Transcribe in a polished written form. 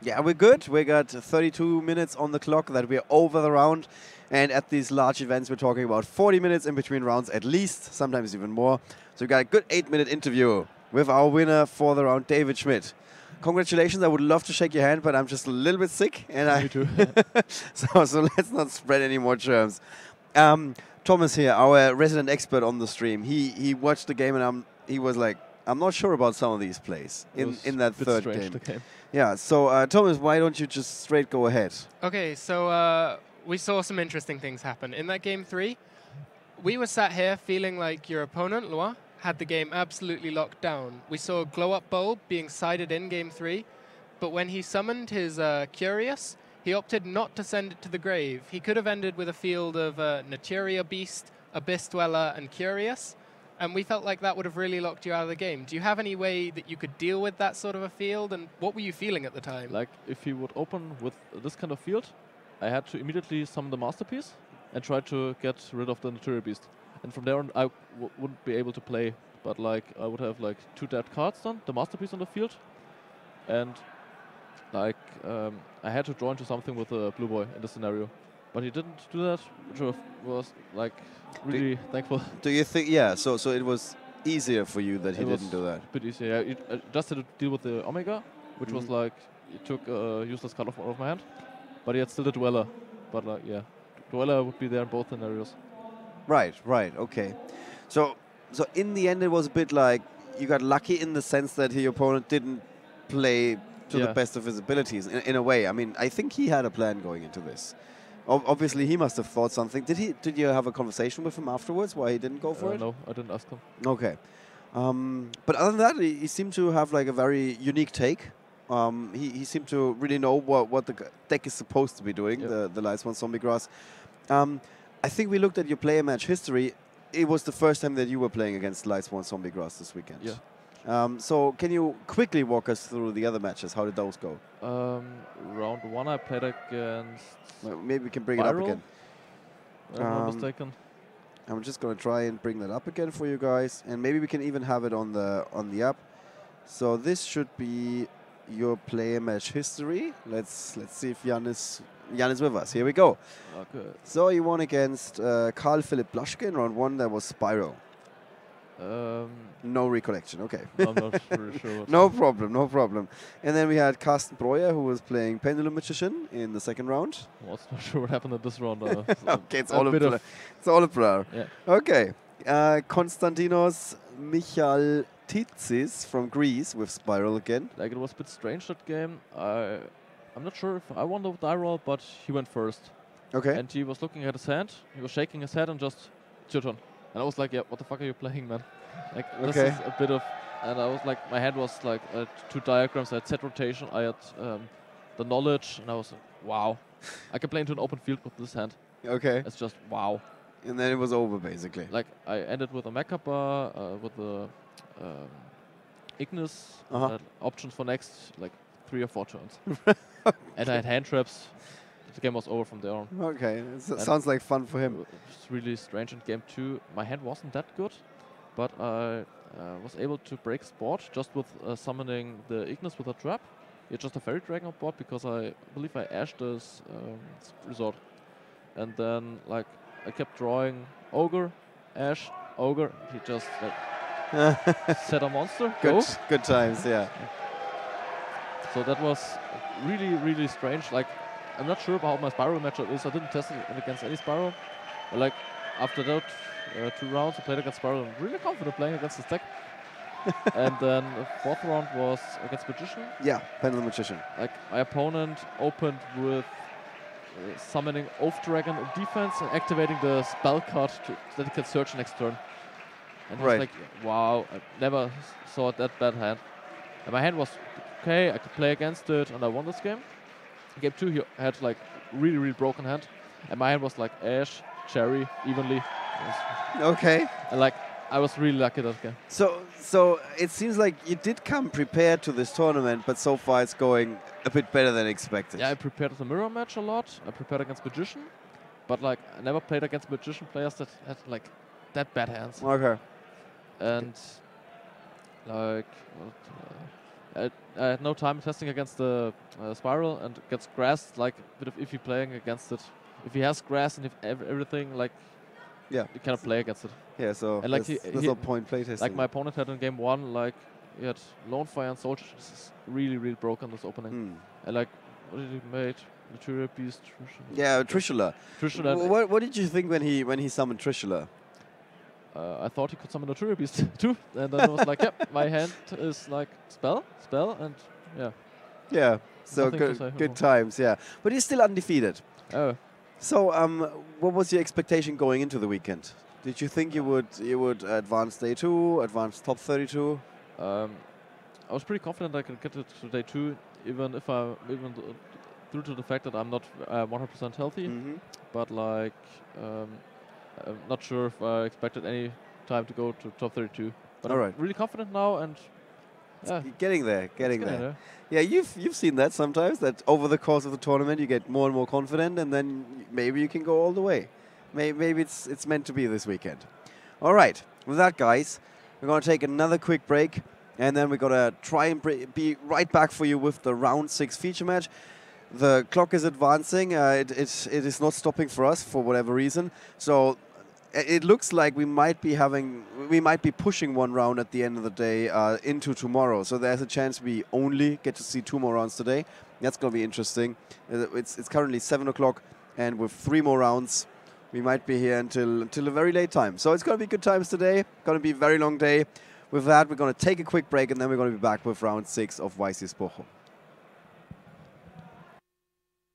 Yeah, we're good. We got 32 minutes on the clock that we're over the round. And at these large events, we're talking about 40 minutes in between rounds at least, sometimes even more. So we got a good 8-minute interview with our winner for the round, David Schmidt. Congratulations. I would love to shake your hand, but I'm just a little bit sick. And Me too. so let's not spread any more germs. Thomas here, our resident expert on the stream, he watched the game and he was like, I'm not sure about some of these plays in that third game. Yeah, so Thomas, why don't you just straight go ahead? Okay, so we saw some interesting things happen. In that game 3, we were sat here feeling like your opponent, Loire, had the game absolutely locked down. We saw Glow Up Bulb being sided in game 3, but when he summoned his Curious, he opted not to send it to the grave. He could have ended with a field of Naturia Beast, Abyss Dweller, and Curious, and we felt like that would have really locked you out of the game. Do you have any way that you could deal with that sort of a field, and what were you feeling at the time? Like, if he would open with this kind of field, I had to immediately summon the Masterpiece and try to get rid of the Naturia Beast. And from there on, I wouldn't be able to play, but like I would have like 2 dead cards done, the Masterpiece on the field, and like I had to draw into something with a Blue Boy in the scenario. But he didn't do that, which was like really thankful. Do you think, yeah, so it was easier for you that he didn't do that? A bit easier, yeah. I just had to deal with the Omega, which was like, it took a useless card out of my hand, but he had still the Dweller. But like, yeah, Dweller would be there in both scenarios. Right, okay. So in the end, it was a bit like you got lucky in the sense that your opponent didn't play to the best of his abilities, in a way. I mean, I think he had a plan going into this. Obviously, he must have thought something. Did you have a conversation with him afterwards why he didn't go for it? No, I didn't ask him. Okay. But other than that, he seemed to have like a very unique take. He seemed to really know what the deck is supposed to be doing, the Lightsworn Zombie Grass. I think we looked at your player match history. It was the first time that you were playing against Lightsworn Zombie Grass this weekend. Yeah. So can you quickly walk us through the other matches? How did those go? Round 1 I played against... Well, maybe we can bring it up again. If I'm not mistaken. I'm just going to try and bring that up again for you guys. And maybe we can even have it on the app. So this should be your player match history. Let's see if Jan is with us. Here we go. Okay. So you won against Karl Philipp Blaschke in round 1. That was Spyro. No recollection, okay. I'm not really sure. No problem. And then we had Carsten Breuer, who was playing Pendulum Magician in the second round. I was not sure what happened in this round. Okay, it's all a blur. Yeah. Okay. Konstantinos Michaltitsis from Greece with Spiral again. Like, it was a bit strange, that game. I'm not sure if I won the die roll, but he went first. Okay. And he was looking at his hand. He was shaking his head and just, it's your turn. And I was like, yeah, what the fuck are you playing, man? Like, this is a bit of... And I was like, my hand was like 2 diagrams. I had set rotation. I had the knowledge. And I was like, wow. I can play into an open field with this hand. Okay. It's just, wow. And then it was over, basically. Like, I ended with a Mecha Bar, with the Ignis. Options for next, like, 3 or 4 turns. And I had hand traps. The game was over from there on. Okay, sounds like fun for him. It's really strange in game 2. My hand wasn't that good, but I was able to break sport just with summoning the Ignis with a trap. It's just a Fairy Dragon on board because I believe I ashed this resort. And then like I kept drawing Ogre, Ash, Ogre. He just like set a monster. Good times, yeah. So that was really strange. Like, I'm not sure about how my Spyro matchup is. I didn't test it against any Spyro. But like, after that 2 rounds, I played against Spyro. I'm really confident playing against this deck. And then the 4th round was against Magician. Yeah, Pendulum Magician. Like, my opponent opened with summoning Oath Dragon in defense and activating the spell card that he can search next turn. And he was like, wow, I never saw that bad hand. And my hand was okay, I could play against it, and I won this game. Game 2, he had like really broken hand, and my hand was like Ash, Cherry, evenly. Okay. And like, I was really lucky that game. So it seems like you did come prepared to this tournament, but so far it's going a bit better than expected. Yeah, I prepared the mirror match a lot. I prepared against Magician, but like, I never played against Magician players that had like that bad hands. Okay. And like, I had no time testing against the Spiral, and gets grass, like a bit of iffy playing against it. If he has grass and if everything, like, Yeah. you cannot play against it. Yeah, so And like there's no point playtesting. Like my opponent had in game 1, like he had Lone Fire and Soldier. This is really, really broken, this opening. And like, what did he make? Materia Beast. Yeah, Trishula. Trishula. What did you think when he summoned Trishula? I thought he could summon a Materia Beast too, and then I was like, yep, my hand is like spell, and yeah. Yeah, so Nothing to say. good times, yeah. But he's still undefeated. Oh. So, what was your expectation going into the weekend? Did you think you would advance day 2, advance top 32? I was pretty confident I could get it to day 2, even due to the fact that I'm not 100% healthy. But like, I'm not sure if I expected any time to go to top 32. But I'm really confident now, and getting there. Yeah, you've seen that sometimes, that over the course of the tournament you get more and more confident, and then maybe you can go all the way. Maybe it's meant to be this weekend. All right, with that, guys, we're going to take another quick break, and then we're going to try and be right back for you with the round 6 feature match. The clock is advancing. It is not stopping for us for whatever reason. So it looks like we might be pushing one round at the end of the day into tomorrow. So there's a chance we only get to see 2 more rounds today. That's going to be interesting. It's currently 7 o'clock, and with 3 more rounds, we might be here until a very late time. So it's going to be good times today. Going to be a very long day. With that, we're going to take a quick break, and then we're going to be back with round 6 of YCS Bochum.